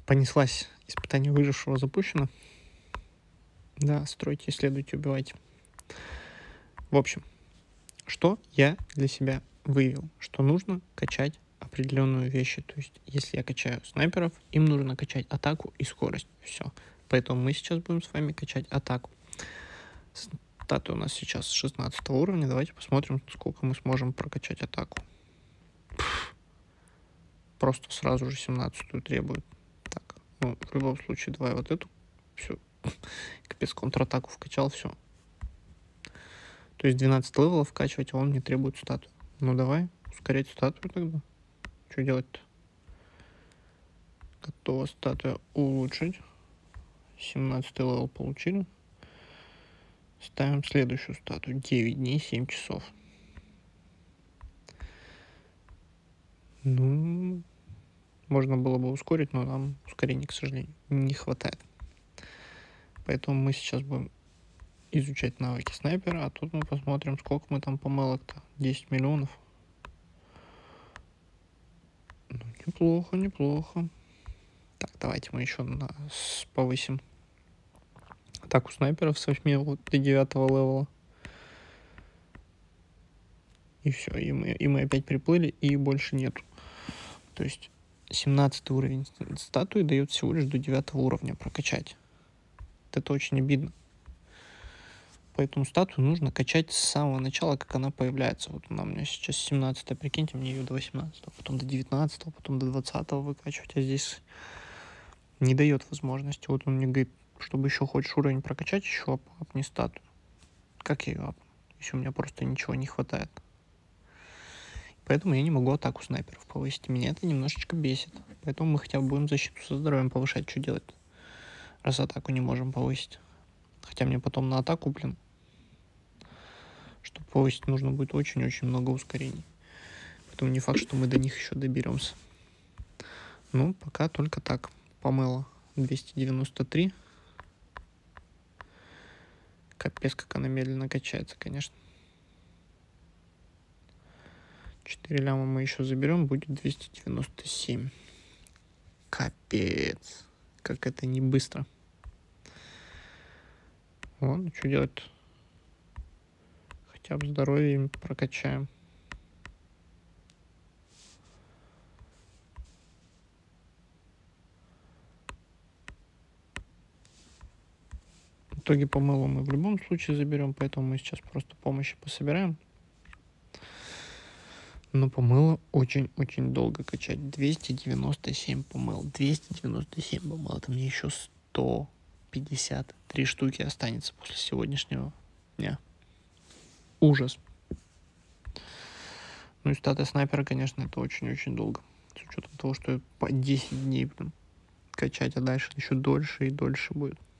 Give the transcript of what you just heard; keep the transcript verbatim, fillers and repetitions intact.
Понеслась. Испытание выжившего запущено. Да, стройте, исследуйте, убивайте. В общем, что я для себя выявил? Что нужно качать определенные вещи. То есть, если я качаю снайперов, им нужно качать атаку и скорость. Все. Поэтому мы сейчас будем с вами качать атаку. Статы у нас сейчас шестнадцатого уровня. Давайте посмотрим, сколько мы сможем прокачать атаку. Пфф. Просто сразу же семнадцатую требует. Так, ну, в любом случае, давай вот эту. Все. Капец, контратаку вкачал, все. То есть двенадцать левелов вкачивать, а он не требует статую. Ну давай, ускорять статую тогда. Что делать-то? Готова статуя улучшить. семнадцатый левел получили. Ставим следующую статую. девять дней, семь часов. Ну, можно было бы ускорить, но нам ускорения, к сожалению, не хватает. Поэтому мы сейчас будем изучать навыки снайпера, а тут мы посмотрим, сколько мы там помылок-то. десять миллионов. Ну, неплохо, неплохо. Так, давайте мы еще на... повысим атаку снайперов с восьми до девятого левела. И все, и мы, и мы опять приплыли, и больше нету. То есть семнадцатый уровень статуи дает всего лишь до девятого уровня прокачать. Это очень обидно. Поэтому статую нужно качать с самого начала, как она появляется. Вот она у меня сейчас семнадцатая, прикиньте, мне ее до восемнадцатого, потом до девятнадцатого, потом до двадцатого выкачивать. А здесь не дает возможности. Вот он мне говорит, чтобы еще хочешь уровень прокачать, еще апни статую. Как я ее апну, если у меня просто ничего не хватает? Поэтому я не могу атаку снайперов повысить. Меня это немножечко бесит. Поэтому мы хотя бы будем защиту со здоровьем повышать. Что делать, раз атаку не можем повысить? Хотя мне потом на атаку, блин, чтобы повысить, нужно будет очень-очень много ускорений. Поэтому не факт, что мы до них еще доберемся. Ну, пока только так. Помыло двести девяносто три. Капец, как она медленно качается, конечно. четыре ляма мы еще заберем, будет двести девяносто семь. Капец. Как это не быстро. Ладно, что делать-то? Хотя бы здоровье им прокачаем. В итоге помыло мы в любом случае заберем, поэтому мы сейчас просто помощи пособираем. Но помыло очень-очень долго качать. двести девяносто семь помыл. двести девяносто семь помыл. Это мне еще сто пятьдесят три штуки останется после сегодняшнего дня. Ужас. Ну и статы снайпера, конечно, это очень-очень долго. С учетом того, что по десять дней, блин, качать, а дальше еще дольше и дольше будет.